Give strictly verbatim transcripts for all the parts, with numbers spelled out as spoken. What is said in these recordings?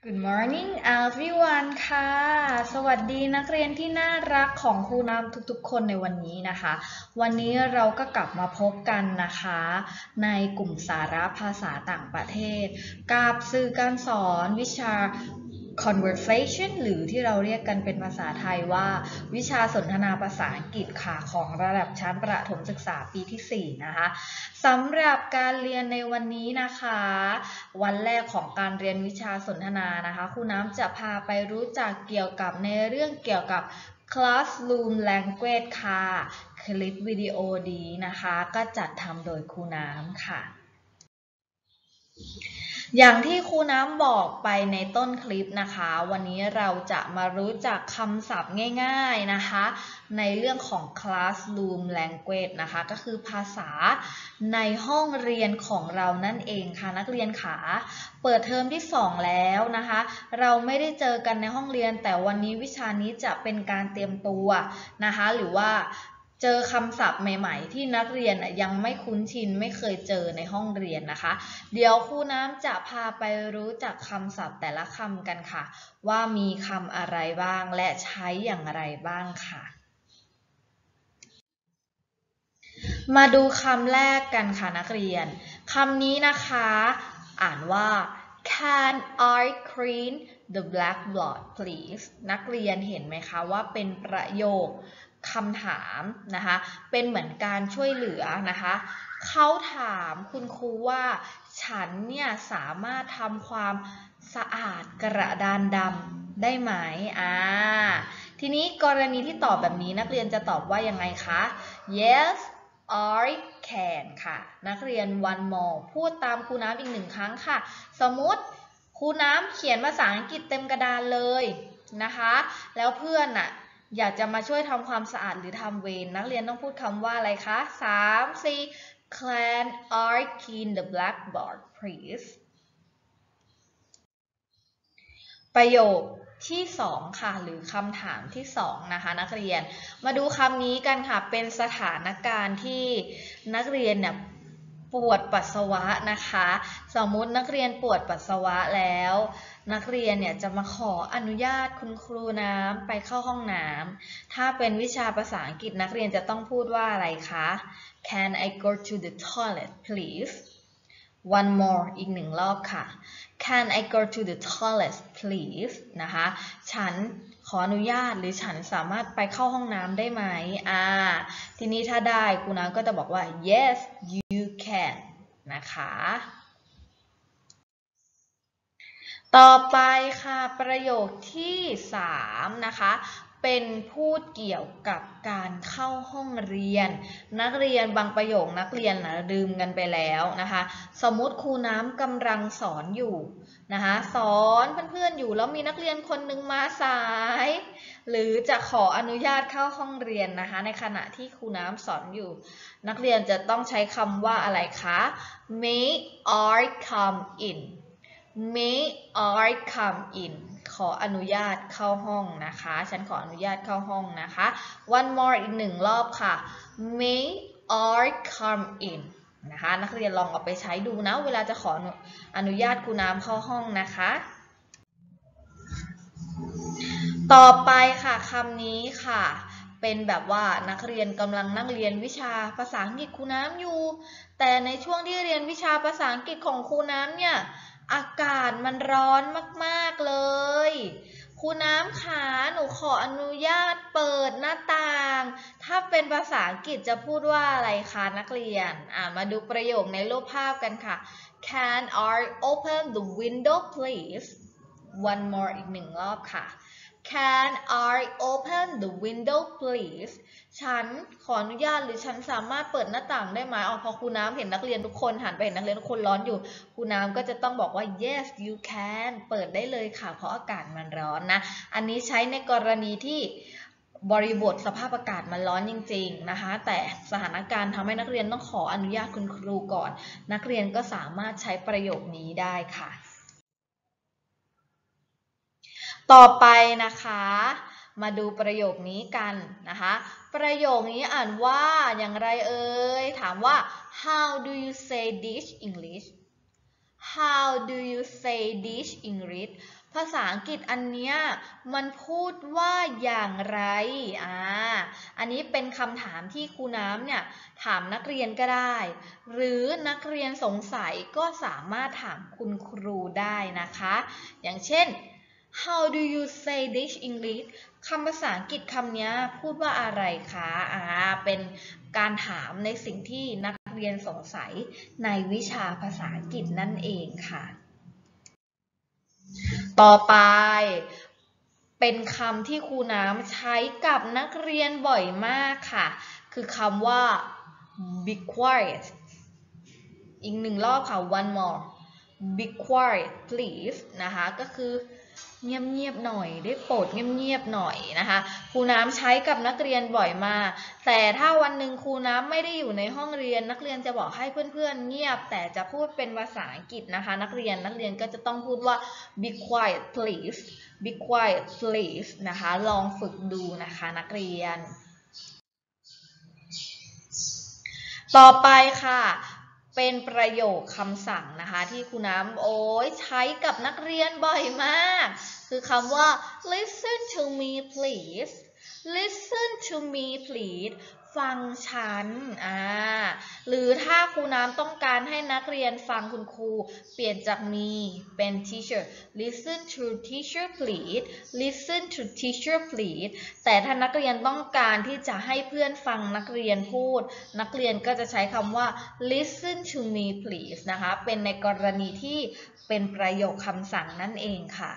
Good morning everyone ค่ะ สวัสดีนักเรียนที่น่ารักของครูน้ำทุกๆคนในวันนี้นะคะ วันนี้เราก็กลับมาพบกันนะคะในกลุ่มสาระภาษาต่างประเทศกับสื่อการสอนวิชา conversation หรือที่เราเรียกกันเป็นภาษาไทยว่าวิชาสนทนาภาษาอังกฤษค่ะของระดับชั้นประถมศึกษาปีที่สี่นะคะสำหรับการเรียนในวันนี้นะคะวันแรกของการเรียนวิชาสนทนานะคะครูน้ำจะพาไปรู้จักเกี่ยวกับในเรื่องเกี่ยวกับ Classroom Language ค่ะคลิปวิดีโอดีนะคะก็จัดทำโดยครูน้ำค่ะอย่างที่ครูน้ำบอกไปในต้นคลิปนะคะวันนี้เราจะมารู้จักคำศัพท์ง่ายๆนะคะในเรื่องของ classroom language นะคะก็คือภาษาในห้องเรียนของเรานั่นเองค่ะนักเรียนขาเปิดเทอมที่สองแล้วนะคะเราไม่ได้เจอกันในห้องเรียนแต่วันนี้วิชานี้จะเป็นการเตรียมตัวนะคะหรือว่าเจอคำศัพท์ใหม่ๆที่นักเรียนยังไม่คุ้นชินไม่เคยเจอในห้องเรียนนะคะเดี๋ยวครูน้ำจะพาไปรู้จักคำศัพท์แต่ละคำกันค่ะว่ามีคำอะไรบ้างและใช้อย่างไรบ้างค่ะมาดูคำแรกกันค่ะนักเรียนคำนี้นะคะอ่านว่า Can I clean the blackboard please นักเรียนเห็นไหมคะว่าเป็นประโยคคำถามนะคะเป็นเหมือนการช่วยเหลือนะคะเขาถามคุณครูว่าฉันเนี่ยสามารถทำความสะอาดกระดานดำได้ไหมอ่าทีนี้กรณีที่ตอบแบบนี้นักเรียนจะตอบว่ายังไงคะ yes I can ค่ะนักเรียน one more พูดตามครูน้ำอีกหนึ่งครั้งค่ะสมมุติครูน้ำเขียนภาษาอังกฤษเต็มกระดานเลยนะคะแล้วเพื่อนน่ะอยากจะมาช่วยทำความสะอาดหรือทำเวรนักเรียนต้องพูดคำว่าอะไรคะสามสี่ Can I clean the blackboard please ประโยคที่สองค่ะหรือคำถามที่สองนะคะนักเรียนมาดูคำนี้กันค่ะเป็นสถานการณ์ที่นักเรียนเนี่ยปวดปัสสาวะนะคะสมมุตินักเรียนปวดปัสสาวะแล้วนักเรียนเนี่ยจะมาขออนุญาตคุณครูน้ำไปเข้าห้องน้ำถ้าเป็นวิชาภาษาอังกฤษนักเรียนจะต้องพูดว่าอะไรคะ Can I go to the toilet please one more อีกหนึ่งรอบค่ะ Can I go to the toilet please นะคะฉันขออนุญาตหรือฉันสามารถไปเข้าห้องน้ำได้ไหมอ่าทีนี้ถ้าได้ครูน้ำก็จะบอกว่า yes you can นะคะต่อไปค่ะประโยคที่สามนะคะเป็นพูดเกี่ยวกับการเข้าห้องเรียนนักเรียนบางประโยคนักเรียนนะลืมกันไปแล้วนะคะสมมติครูน้ำกำลังสอนอยู่นะคะสอนเพื่อนๆอยู่แล้วมีนักเรียนคนหนึ่งมาสายหรือจะขออนุญาตเข้าห้องเรียนนะคะในขณะที่ครูน้ำสอนอยู่นักเรียนจะต้องใช้คำว่าอะไรคะ May I come in May I come in ขออนุญาตเข้าห้องนะคะฉันขออนุญาตเข้าห้องนะคะ one more อีกหนึ่งรอบค่ะ May I come in นะคะนักเรียนลองเอาไปใช้ดูนะเวลาจะขออนุญาตครูน้ำเข้าห้องนะคะต่อไปค่ะคำนี้ค่ะเป็นแบบว่านักเรียนกำลังนั่งเรียนวิชาภาษาอังกฤษครูน้ำอยู่แต่ในช่วงที่เรียนวิชาภาษาอังกฤษของครูน้ำเนี่ยอากาศมันร้อนมากๆเลยครูน้ำขาหนูขออนุญาตเปิดหน้าต่างถ้าเป็นภาษาอังกฤษจะพูดว่าอะไรคะนักเรียนอ่ามาดูประโยคในรูปภาพกันค่ะ Can I open the window please one more อีกหนึ่งรอบค่ะ Can I open the window please ฉันขออนุญาตหรือฉันสามารถเปิดหน้าต่างได้ไหมอ๋อพอครูน้ำเห็นนักเรียนทุกคนหันไปเห็นนักเรียนทุกคนร้อนอยู่ครูน้ำก็จะต้องบอกว่า yes you can เปิดได้เลยค่ะเพราะอากาศมันร้อนนะอันนี้ใช้ในกรณีที่บริบทสภาพอากาศมันร้อนจริงๆนะคะแต่สถานการณ์ทำให้นักเรียนต้องขออนุญาตคุณครูก่อนนักเรียนก็สามารถใช้ประโยคนี้ได้ค่ะต่อไปนะคะมาดูประโยคนี้กันนะคะประโยคนี้อ่านว่าอย่างไรเอ่ยถามว่า how do you say dish English how do you say dish English ภภาษาอังกฤษอันเนี้ยมันพูดว่าอย่างไรอ่าอันนี้เป็นคำถามที่ครูน้ำเนี่ยถามนักเรียนก็ได้หรือนักเรียนสงสัยก็สามารถถามคุณครูได้นะคะอย่างเช่น How do you say this English คำภาษาอังกฤษคำนี้พูดว่าอะไรคะอ่าเป็นการถามในสิ่งที่นักเรียนสงสัยในวิชาภาษาอังกฤษนั่นเองค่ะต่อไปเป็นคำที่ครูน้ำใช้กับนักเรียนบ่อยมากค่ะคือคำว่า be quiet อีกหนึ่งรอบค่ะ one more be quiet please นะคะก็คือเงียบๆหน่อยได้โปรดเงียบๆหน่อยนะคะครูน้ำใช้กับนักเรียนบ่อยมากแต่ถ้าวันหนึ่งครูน้ำไม่ได้อยู่ในห้องเรียนนักเรียนจะบอกให้เพื่อนๆเงียบแต่จะพูดเป็นภาษาอังกฤษนะคะนักเรียนนักเรียนก็จะต้องพูดว่า be quiet please be quiet please นะคะลองฝึกดูนะคะนักเรียนต่อไปค่ะเป็นประโยคคำสั่งนะคะที่ครูน้ำโอ้ยใช้กับนักเรียนบ่อยมากคือคำว่า listen to me please listen to me please ฟังฉันอ่าหรือถ้าครูน้ำต้องการให้นักเรียนฟังคุณครูเปลี่ยนจาก me เป็น teacher listen to teacher please listen to teacher please แต่ถ้านักเรียนต้องการที่จะให้เพื่อนฟังนักเรียนพูดนักเรียนก็จะใช้คำว่า listen to me please นะคะเป็นในกรณีที่เป็นประโยคคำสั่งนั่นเองค่ะ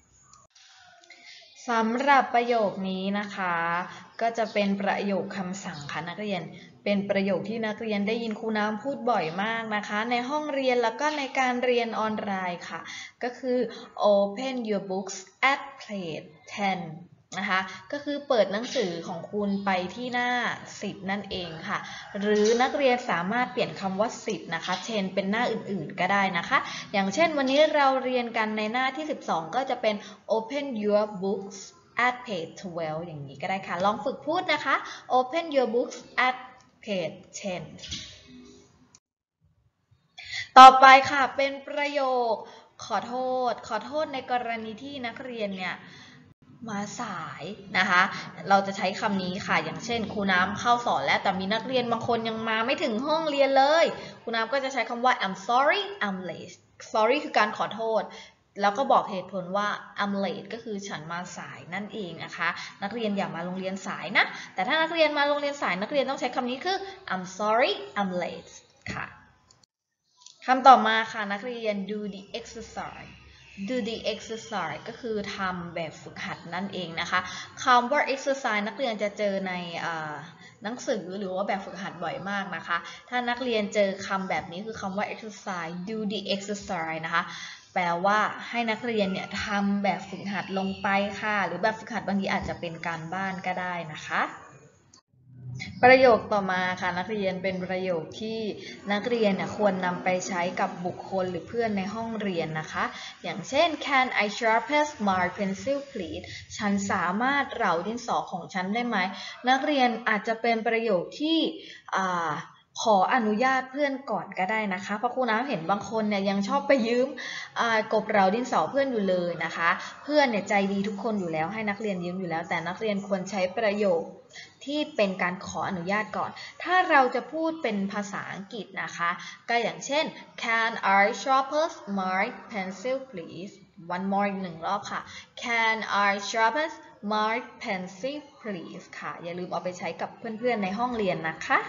สำหรับประโยคนี้นะคะก็จะเป็นประโยคคำสั่งค่ะนักเรียนเป็นประโยคที่นักเรียนได้ยินครูน้ำพูดบ่อยมากนะคะในห้องเรียนแล้วก็ในการเรียนออนไลน์ค่ะก็คือ open your books at page ten นะคะก็คือเปิดหนังสือของคุณไปที่หน้าสิบนั่นเองค่ะหรือนักเรียนสามารถเปลี่ยนคำว่าสิบนะคะเช่นเป็นหน้าอื่นๆก็ได้นะคะอย่างเช่นวันนี้เราเรียนกันในหน้าที่สิบสองก็จะเป็น open your books at page twelve อย่างนี้ก็ได้ค่ะลองฝึกพูดนะคะ open your books at page ten ต่อไปค่ะเป็นประโยคขอโทษขอโทษในกรณีที่นักเรียนเนี่ยมาสายนะคะเราจะใช้คำนี้ค่ะอย่างเช่นครูน้ำเข้าสอนแล้วแต่มีนักเรียนบางคนยังมาไม่ถึงห้องเรียนเลยครูน้ำก็จะใช้คำว่า I'm sorry I'm late sorry คือการขอโทษแล้วก็บอกเหตุผลว่า I'm late ก็คือฉันมาสายนั่นเองนะคะนักเรียนอย่ามาโรงเรียนสายนะแต่ถ้านักเรียนมาโรงเรียนสายนักเรียนต้องใช้คำนี้คือ I'm sorry I'm late ค่ะคำต่อมาค่ะนักเรียน do the exercise do the exercise ก็คือทำแบบฝึกหัดนั่นเองนะคะคำว่า exercise นักเรียนจะเจอในหนังสือหรือว่าแบบฝึกหัดบ่อยมากนะคะถ้านักเรียนเจอคำแบบนี้คือคำว่า exercise do the exercise นะคะแปลว่าให้นักเรียนเนี่ยทำแบบฝึกหัดลงไปค่ะหรือแบบฝึกหัดบางทีอาจจะเป็นการบ้านก็ได้นะคะประโยคต่อมาค่ะนักเรียนเป็นประโยคที่นักเรียนเนี่ยควรนำไปใช้กับบุคคลหรือเพื่อนในห้องเรียนนะคะอย่างเช่น Can I sharpen my pencil please ฉันสามารถเหลาดินสอของฉันได้ไหมนักเรียนอาจจะเป็นประโยคที่ขออนุญาตเพื่อนก่อนก็ได้นะคะเพราะครูน้ำเห็นบางคนเนี่ยยังชอบไปยืมกบเหลาดินสอเพื่อนอยู่เลยนะคะเพื่อนเนี่ยใจดีทุกคนอยู่แล้วให้นักเรียนยืมอยู่แล้วแต่นักเรียนควรใช้ประโยคที่เป็นการขออนุญาตก่อนถ้าเราจะพูดเป็นภาษาอังกฤษนะคะก็อย่างเช่น Can I sharpen my pencil please one more อีกหนึ่งรอบค่ะ Can I sharpen my pencil please ค่ะอย่าลืมเอาไปใช้กับเพื่อนๆในห้องเรียนนะคะ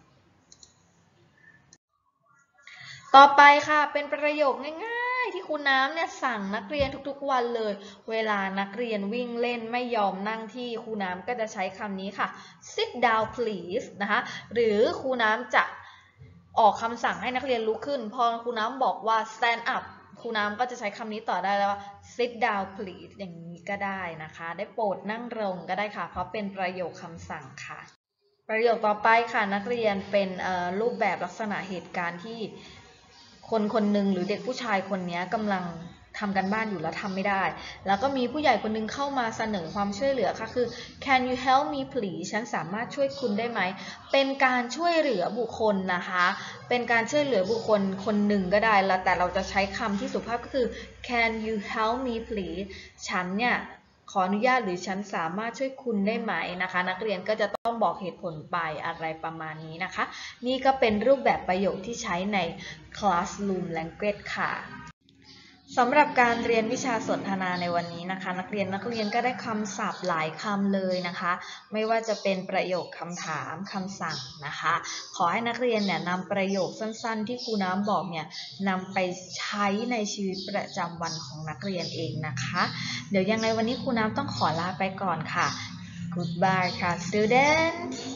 ต่อไปค่ะเป็นประโยคง่ายๆที่ครูน้ำเนี่ยสั่งนักเรียนทุกๆวันเลยเวลานักเรียนวิ่งเล่นไม่ยอมนั่งที่ครูน้ำก็จะใช้คำนี้ค่ะ sit down please นะคะหรือครูน้ำจะออกคำสั่งให้นักเรียนลุกขึ้นพอครูน้ำบอกว่า stand up ครูน้ำก็จะใช้คำนี้ต่อได้แล้วว่า sit down please อย่างนี้ก็ได้นะคะได้โปรดนั่งลงก็ได้ค่ะเพราะเป็นประโยคคำสั่งค่ะประโยคต่อไปค่ะนักเรียนเป็นรูปแบบลักษณะเหตุการณ์ที่คนคนหนึ่งหรือเด็กผู้ชายคนนี้กำลังทำกันบ้านอยู่แล้วทำไม่ได้แล้วก็มีผู้ใหญ่คนนึงเข้ามาเสนอความช่วยเหลือค่ะคือ can you help me please ฉันสามารถช่วยคุณได้ไหมเป็นการช่วยเหลือบุคคลนะคะเป็นการช่วยเหลือบุคคลคนหนึ่งก็ได้แล้วแต่เราจะใช้คำที่สุภาพก็คือ can you help me please ฉันเนี่ยขออนุญาตหรือฉันสามารถช่วยคุณได้ไหมนะคะนักเรียนก็จะต้องบอกเหตุผลไปอะไรประมาณนี้นะคะนี่ก็เป็นรูปแบบประโยคที่ใช้ใน classroom language ค่ะสำหรับการเรียนวิชาสนทนาในวันนี้นะคะนักเรียนนักเรียนก็ได้คำศัพท์หลายคำเลยนะคะไม่ว่าจะเป็นประโยคคำถามคำสั่งนะคะขอให้นักเรียนเนี่ยนำประโยคสั้นๆที่ครูน้ำบอกเนี่ยนำไปใช้ในชีวิตประจำวันของนักเรียนเองนะคะเดี๋ยวยังไงวันนี้ครูน้ำต้องขอลาไปก่อนค่ะ Goodbye ค่ะ students